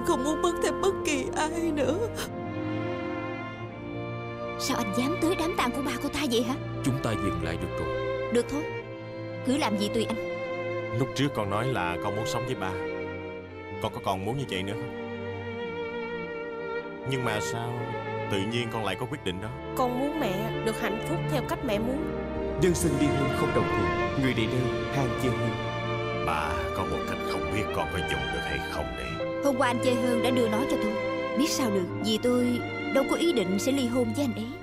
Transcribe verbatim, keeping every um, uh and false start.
Em không muốn mất thêm bất kỳ ai nữa. Sao anh dám tới đám tang của ba cô ta vậy hả? Chúng ta dừng lại được rồi. Được thôi, cứ làm gì tùy anh. Lúc trước con nói là con muốn sống với ba. Con có còn muốn như vậy nữa không? Nhưng mà sao tự nhiên con lại có quyết định đó? Con muốn mẹ được hạnh phúc theo cách mẹ muốn. Đơn xin ly hôn không đồng thuận, người đệ đơn hàng chơi hương. Bà có một cách không biết con có dùng được hay không đấy. Hôm qua anh chơi hơn đã đưa nó cho tôi. Biết sao được, vì tôi đâu có ý định sẽ ly hôn với anh ấy.